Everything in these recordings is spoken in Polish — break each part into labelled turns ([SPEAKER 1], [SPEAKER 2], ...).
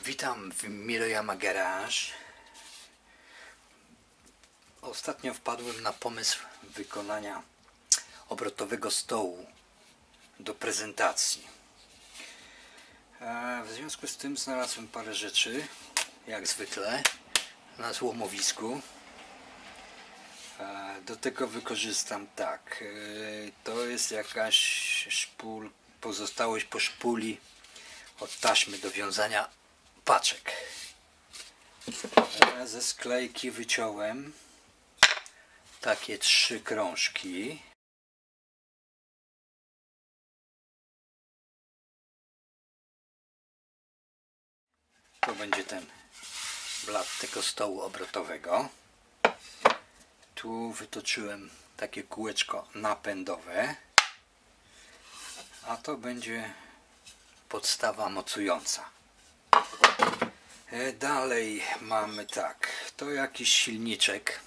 [SPEAKER 1] Witam w Miroyama Garage. Ostatnio wpadłem na pomysł wykonania obrotowego stołu do prezentacji. W związku z tym znalazłem parę rzeczy, jak zwykle, na złomowisku. Do tego wykorzystam tak. To jest jakaś pozostałość po szpuli od taśmy do wiązania paczek. Ze sklejki wyciąłem takie 3 krążki. To będzie ten blat tego stołu obrotowego. Tu wytoczyłem takie kółeczko napędowe, a to będzie podstawa mocująca. Dalej mamy tak, to jakiś silniczek,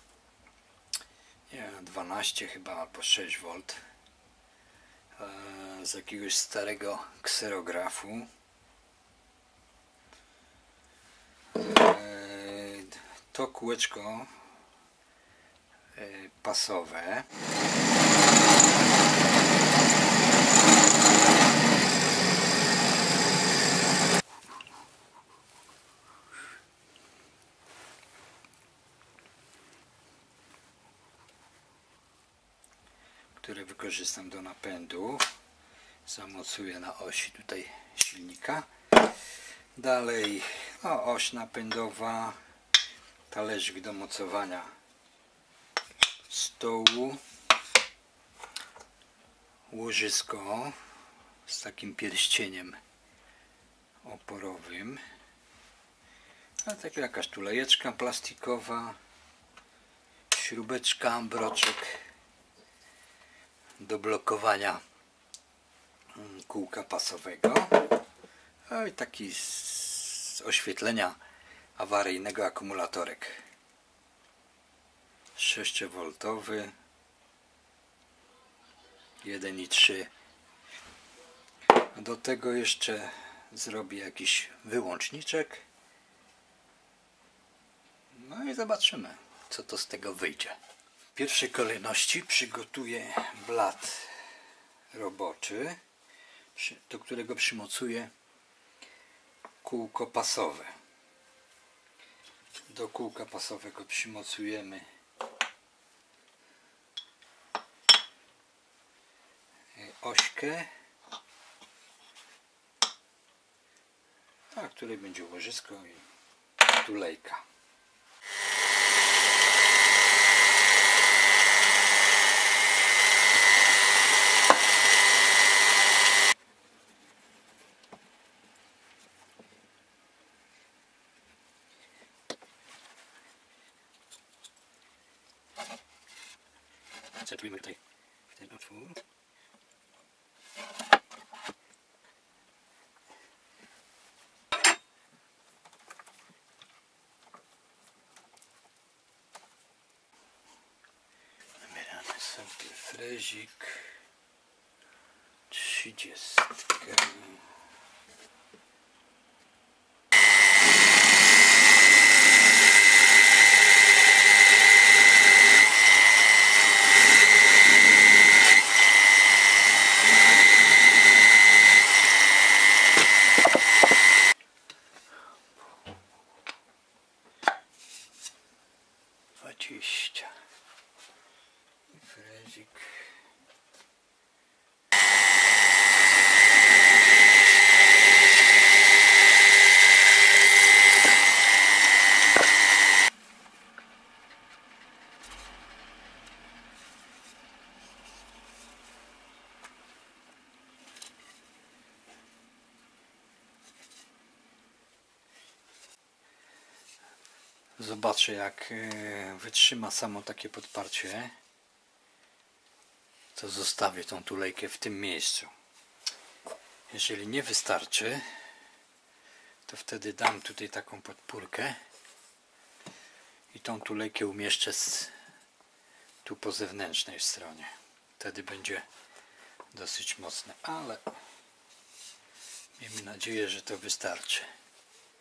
[SPEAKER 1] nie wiem, 12 chyba albo 6 V z jakiegoś starego kserografu. To kółeczko pasowe. Które wykorzystam do napędu. Zamocuję na osi tutaj silnika. Dalej oś napędowa, talerzyk do mocowania stołu, łożysko z takim pierścieniem oporowym, a tak jakaś tulejeczka plastikowa, śrubeczka, broczek do blokowania kółka pasowego, i taki z oświetlenia awaryjnego akumulatorek 6V 1,3. Do tego jeszcze zrobię jakiś wyłączniczek, no i zobaczymy, co to z tego wyjdzie. W pierwszej kolejności przygotuję blat roboczy, do którego przymocuję kółko pasowe. Do kółka pasowego przymocujemy ośkę, na której będzie łożysko i tulejka. Zaczepimy tutaj w ten otwór. Wybieramy sobie frezik 30. I frezik. Zobaczę, jak wytrzyma samo takie podparcie, to zostawię tą tulejkę w tym miejscu. Jeżeli nie wystarczy, to wtedy dam tutaj taką podpórkę i tą tulejkę umieszczę tu po zewnętrznej stronie. Wtedy będzie dosyć mocne, ale miejmy nadzieję, że to wystarczy.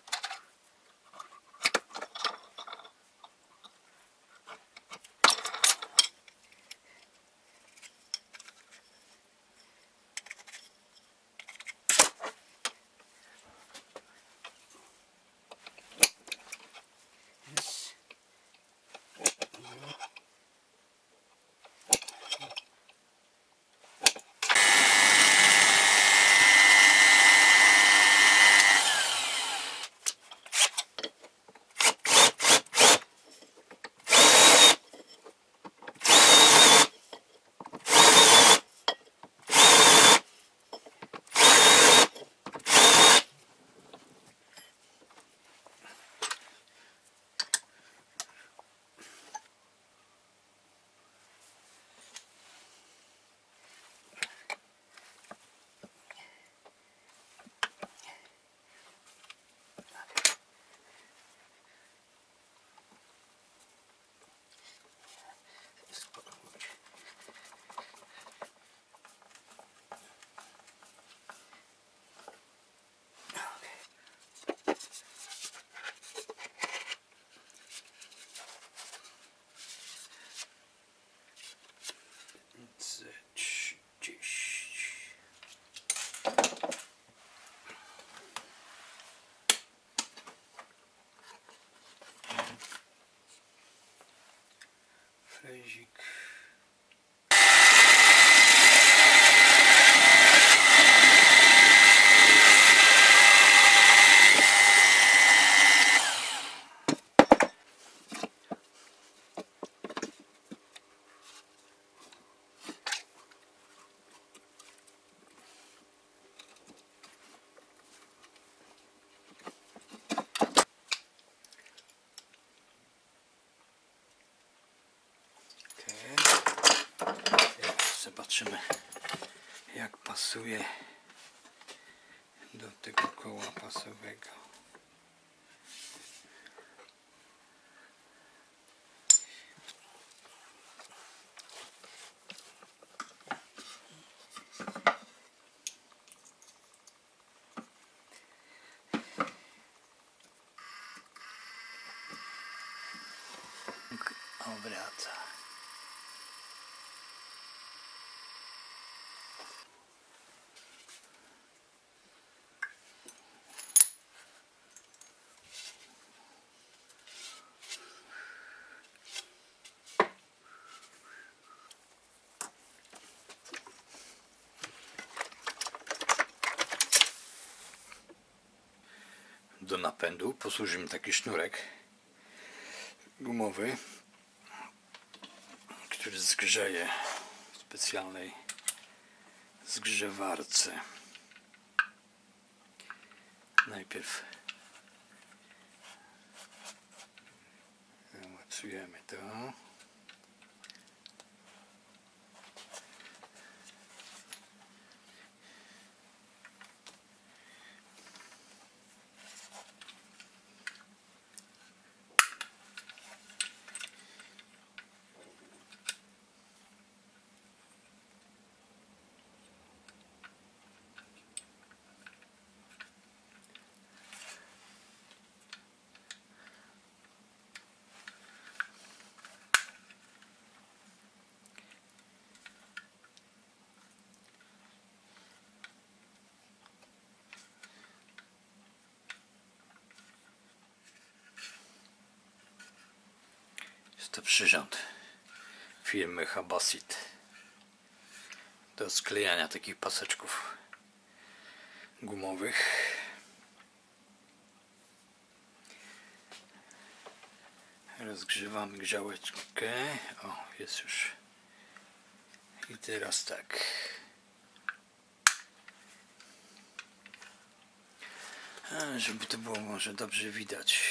[SPEAKER 1] Guzik. Zobaczymy, jak pasuje do tego koła pasowego. Obraca. Do napędu posłuży mi taki sznurek gumowy, który zgrzeje w specjalnej zgrzewarce. Najpierw zamocujemy to. Jest to przyrząd firmy Habasit do sklejania takich paseczków gumowych. Rozgrzewamy grzałeczkę. O, jest już. I teraz tak. Żeby to było może dobrze widać.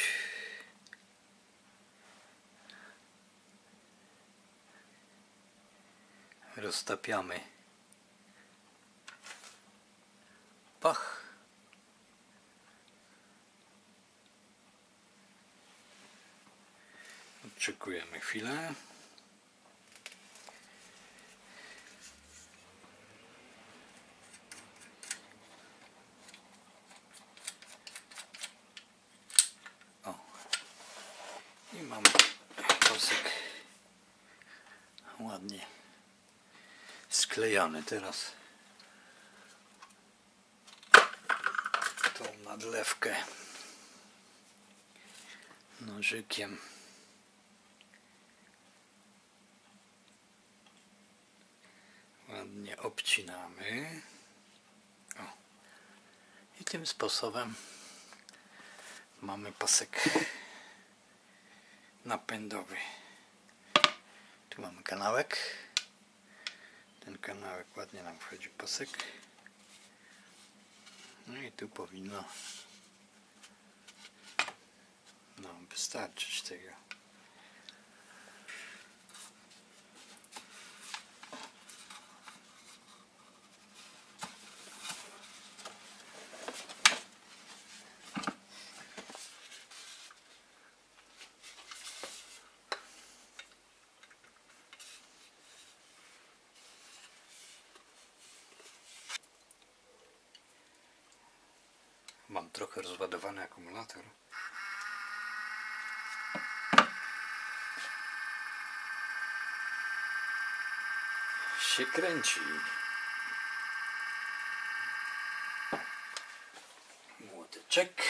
[SPEAKER 1] Roztapiamy. Pach. Odczekujemy chwilę. O. I mamy pasek ładnie sklejony. Teraz tą nadlewkę nożykiem ładnie obcinamy. O. I tym sposobem mamy pasek napędowy. Tu mamy kanałek. Ten kanałek ładnie nam wchodzi pasek. No i tu powinno nam wystarczyć tego. Mam trochę rozładowany akumulator. Się kręci. Młoteczek.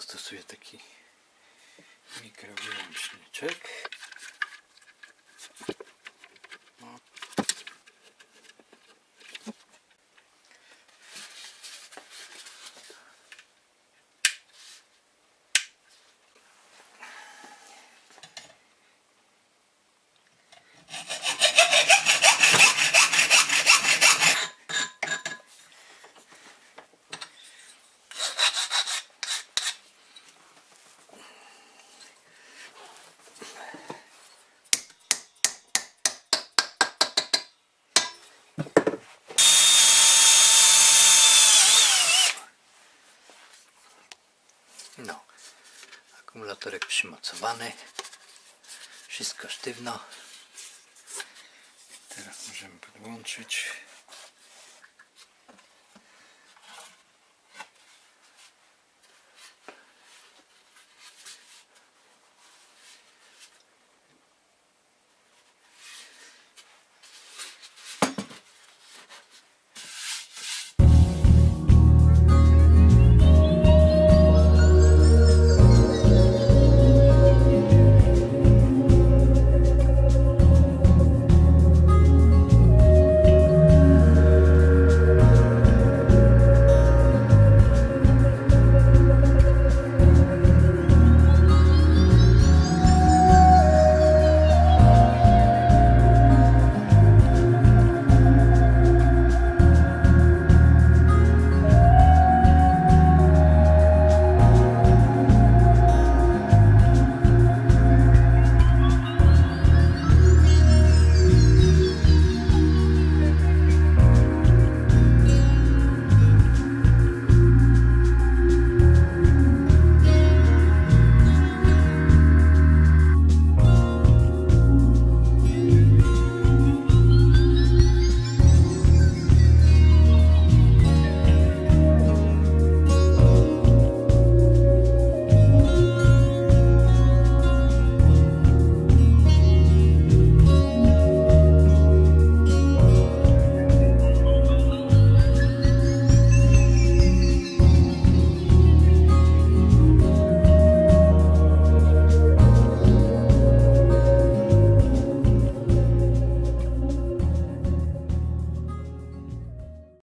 [SPEAKER 1] stosuję taki mikrowyłączniczek. No, akumulatorek przymocowany, wszystko sztywno. Teraz możemy podłączyć.